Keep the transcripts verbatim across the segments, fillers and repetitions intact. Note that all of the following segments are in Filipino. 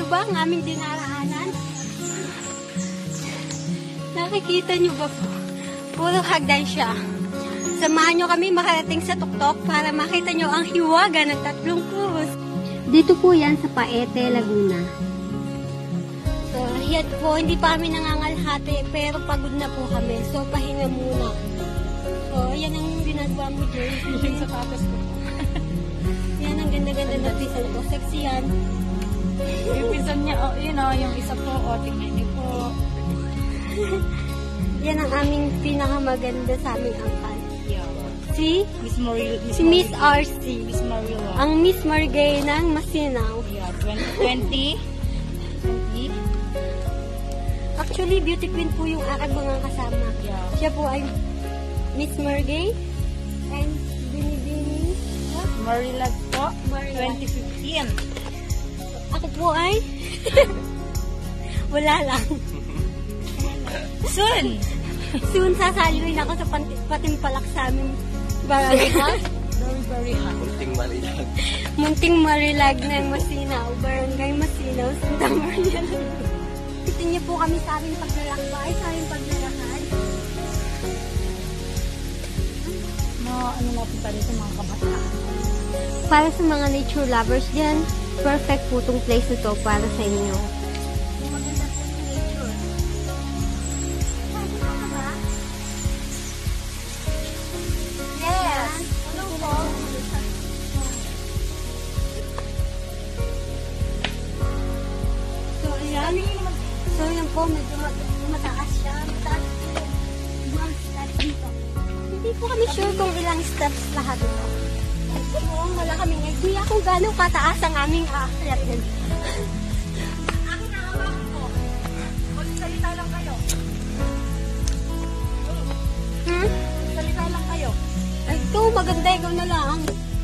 niyo ba ang aming dinaraanan? Nakikita niyo ba po? Puro hagdan siya. Samahan niyo kami makarating sa tuktok para makita niyo ang hiwaga ng Tatlong Krus. Dito po yan sa Paete, Laguna. So, yan po, hindi pa kami nangangalhati, pero pagod na po kami. So, pahinga muna. So, yan ang ginagawa mo, Jay. Yung sapatos ko. Yan ang ganda-ganda na pisan ko. Sexy yan. Yung pisan niya, oh, yun o, oh, yung isa po, o, oh, tingnan niyo po. Yan ang aming pinakamaganda sa aming angkan. Yeah. Si? Miss Maril, Miss Si Miss Maril. R C. Miss Marilla. Ang Miss Margay ng Masinaw. Yeah, twenty twenty. twenty. Actually, beauty queen po yung aking mga kasama. Yeah. Siya po ay Miss Margay and Binibini. What? Marilla po, Marilla. twenty fifteen. Ako po ay wala lang. Soon! Soon sasaluin ako sa patimpalak sa aming barangay house. Very, very hot. Munting malilag. Munting marilag ng Masinaw, barangay Masinaw, Santa Maria. Ito niyo po kami sa aming paglalakbay, sa aming paglalakad. No, ano natin pa dito mga kabataan. Para sa mga nature lovers dyan, perfect po itong place na to para sa inyo. Maganda po yung nature. Yes! Ano po? So, ayan. So, yan po, medyo mataas siya. Mataas po yung steps dito. Hindi po kami sure kung ilang steps lahat ito. Oo, wala kaming idea kung gano'ng kataas ang aming aakyat din. Akin na hawakan ko. Magsalita lang kayo. Hmm? Magsalita lang kayo. Ay, ito, maganda, ikaw na lang.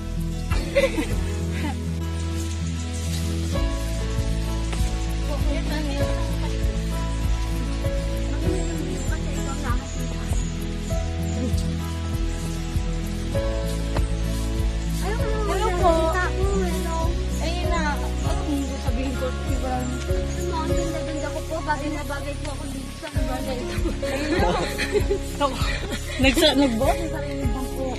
Hello po. Ayun na. Ano sabihin ko? Diba? Ang ganda-ganda ko po, bagay na bagay po ako dito sa bagay ito. Nagsa, nagbuhat yung sarili bang po.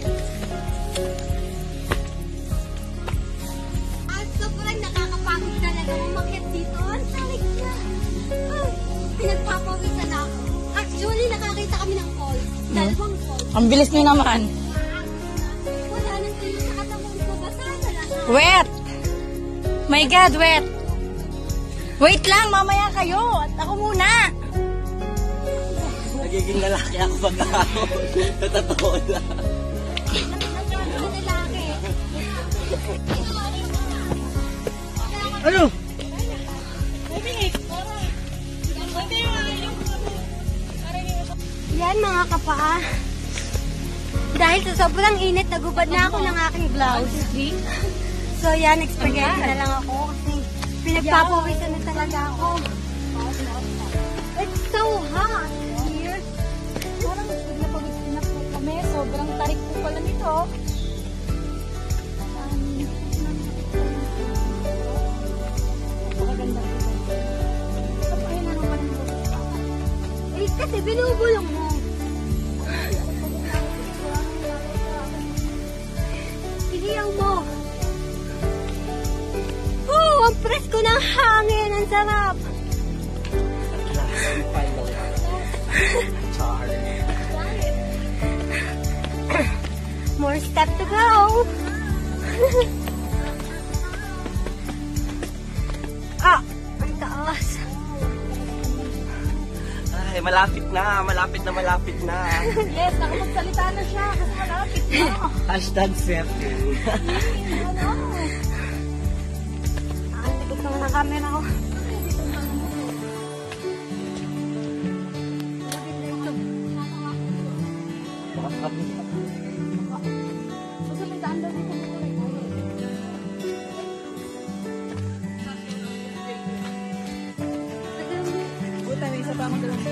At sobrang nakakapagod talaga umakyat dito. Ang tarik na. Ay, pinagpapawisan ako. Actually, nakakita kami ng falls. Dalawang falls. Ang bilis niyo naman. Wala nang tuyo sa katawan ko. Basta talaga. Wet! My God, wet! Wait lang, mamaya kayo. At ako muna. Nagiging lalaki ako pagkahapon. Natotoo lang. Lalaki. Ano? Yan mga kapaa. Dahil sa sobrang init, nagubad na ako ng aking blouse. So yan, nag-spaghetti na lang ako kasi pinagpapawisan na talaga ako. It's so hot here. Parang nagpagod na po kami. Sobrang tarik po pala nito. Napakaganda po. Ayun na naman po. Eh, kasi binubulong mo. Ihiyaw mo. Oh, ang presko ng hangin. Ang sarap. More step to go. Ah, ang taas. Ay, malapit na. Malapit na, malapit na. Yes, nakapagsalita na siya kasi malapit na. Hashtag surfing. Ano? Ang likod naman ng camera ko. Buta, may isa pa magandang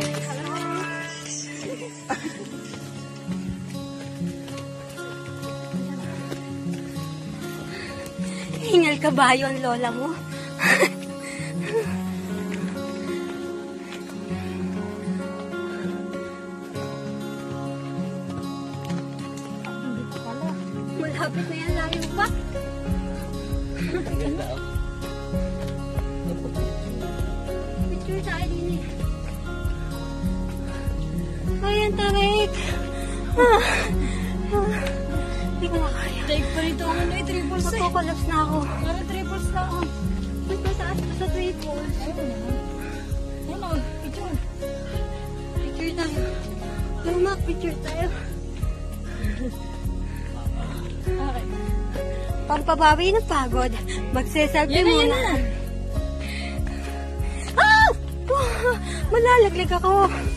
Hingal kabayo ang lola mo. Picture tayo din eh. Ayan, tarik. Ah. Ah. Hindi ko na kaya. Take pa rito ang ano eh, triples eh. Magkukulaps na ako. Parang triples na ako. Nagpataas pa sa triples. Ayun na. Ayun na, picture. Picture tayo. Lumak, picture tayo. Okay. Pampabawi ng pagod. Magseselfie Yan na, yan muna. na. Ah! Oh, malalaglag ako.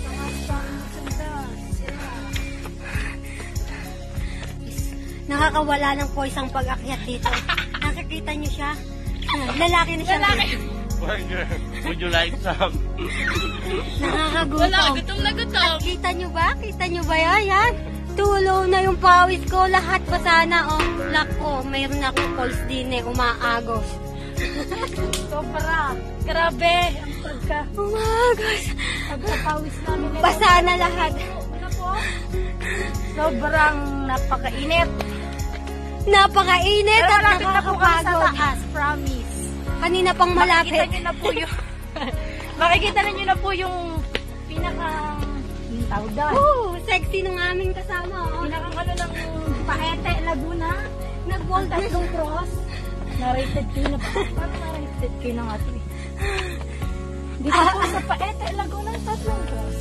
Nakakawala ng poise ang pag-akyat dito. Nakikita niyo siya? Ah, lalaki na siya. Lalaki. Burger, would you like some? Nakakagutom. Wala, gutom na gutom. At kita niyo ba? Kita niyo ba yan? Yan. Tulo na yung pawis ko. Lahat pa sana. Oh, lako. Mayroon akong pulse din eh. Umaagos. Sobra. Grabe. Ang pagka. Umaagos. Pagkapawis namin. Basa na lahat. Ano po? Sobrang napakainit. Napakainit Pero at malapit na po kami sa nakakapagod. taas. Promise. Kanina pang malapit. Makikita nyo na po yung... makikita nyo na po yung pinaka... Yung tawag doon. Woo! Sexy ng aming kasama. Oh. Pinakang ano ng Paete, Laguna. Nag-wall Tatlong Krus. Na-rated K na ba? Parang na-rated K na nga ito eh. Dito po sa Paete, Laguna, Tatlong Krus.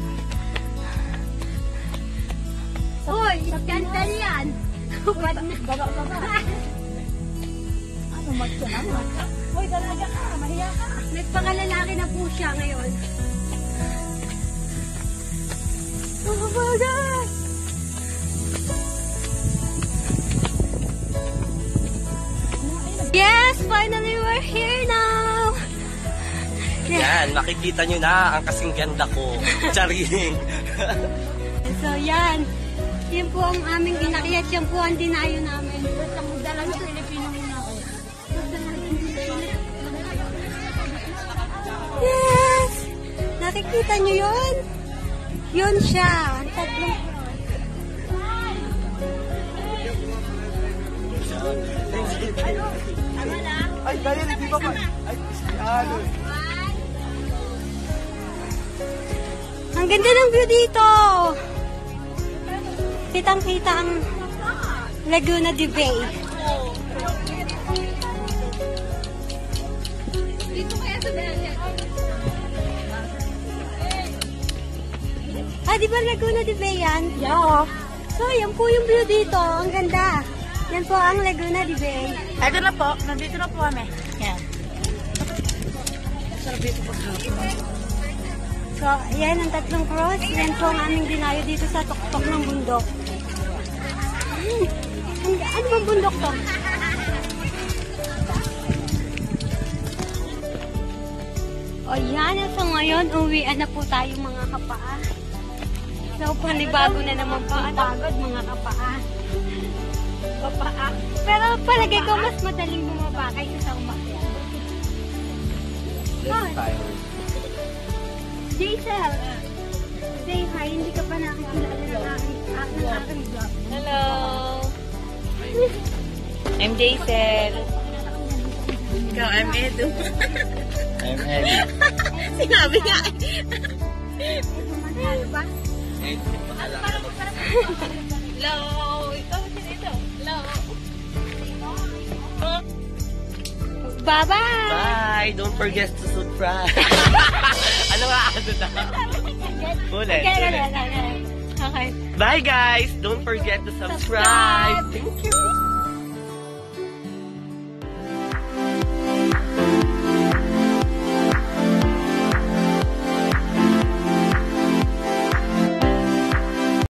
Hoy, skandal yan. Bad na. Baba, baba. Ano, magsa naman? Hoy, dalaga ka. Mahiya ka. Nagpangalalaki na po siya ngayon. Oh my God! Yes, finally we're here now! Yan, makikita nyo na ang kasing ganda ko. Charing. So yan, yan po ang aming inakyat, yan po ang dinayo namin. Dalaga Pilipino muna ako. Yes! Nakikita nyo yun? Yun siya, ang tatlong Ay, kaya hindi ba pa? Ay, ano? Ang ganda ng view dito! Kitang-kita ang Laguna de Bay. Dito kaya sa dalaga. Ah, di ba Laguna de Bay yan? Yeah. So, yan po yung view dito. Ang ganda. Yan po ang Laguna de Bay. Ito na po. Nandito na po kami. Yan. So, yan ang Tatlong Krus. Yan po ang aming dinayo dito sa tuktok ng bundok. Hmm. Ano, ano bang bundok to? O yan, so ngayon, uwian na po tayo mga kapaa. So, panibago na naman po ang pagod mga kapaa. Kapaa. Pero palagay ko mas madaling bumaba kaysa sa umakyat. Let's tayo. Jaisel, say hi, hindi ka pa nakikilala ng aking ng aking vlog. Hello. I'm Jaisel. Ikaw, I'm Edu. I'm Eddie. Sinabi nga. Ano ba? Eh, paalam ka mo. Hello. Ikaw, sino? Hello. Bye-bye! Bye! Don't forget to subscribe. Ano nga ano na? Ulit, Okay, ulit. okay. Bye guys! Don't forget to subscribe. Thank you.